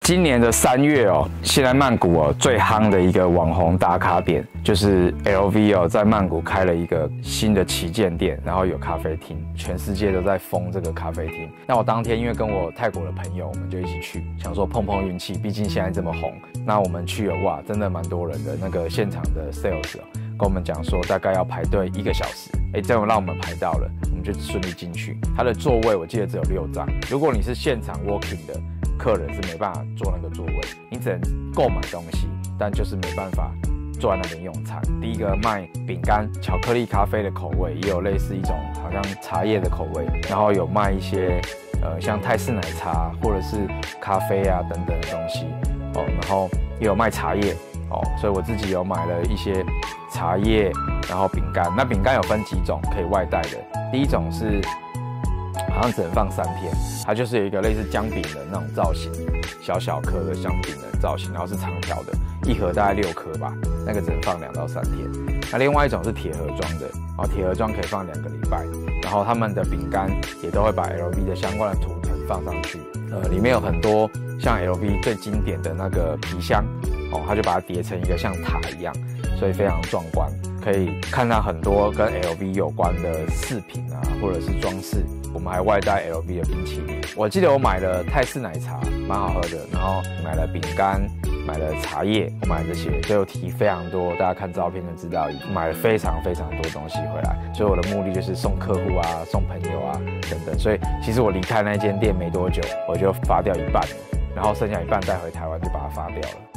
今年的3月哦，现在曼谷哦最夯的一个网红打卡点就是 LV 哦，在曼谷开了一个新的旗舰店，然后有咖啡厅，全世界都在封这个咖啡厅。那我当天因为跟我泰国的朋友，我们就一起去，想说碰碰运气，毕竟现在这么红。那我们去了哇，真的蛮多人的，那个现场的 sales 哦，跟我们讲说大概要排队1个小时，这样让我们排到了，我们就顺利进去。它的座位我记得只有6张，如果你是现场 walking 的。客人是没办法坐那个座位，你只能购买东西，但就是没办法坐在那边用餐。第一个卖饼干、巧克力、咖啡的口味，也有类似一种好像茶叶的口味，然后有卖一些像泰式奶茶或者是咖啡啊等等的东西哦，然后也有卖茶叶哦，所以我自己有买了一些茶叶，然后饼干。那饼干有分几种可以外带的，第一种是。好像只能放3片，它就是有一个类似姜饼的那种造型，小小颗的姜饼的造型，然后是长条的，一盒大概6颗吧，那个只能放2到3天。那另外一种是铁盒装的，然后铁盒装可以放2个礼拜，然后他们的饼干也都会把 LV 的相关的图腾放上去，里面有很多像 LV 最经典的那个皮箱，哦，它就把它叠成一个像塔一样，所以非常壮观，可以看到很多跟 LV 有关的饰品啊，或者是装饰。我们还外带 LV 的冰淇淋，我记得我买了泰式奶茶，蛮好喝的，然后买了饼干，买了茶叶，我买了这些，所以我提非常多，大家看照片就知道，买了非常多东西回来，所以我的目的就是送客户啊，送朋友啊等等，所以其实我离开那间店没多久，我就发掉一半了，然后剩下一半带回台湾就把它发掉了。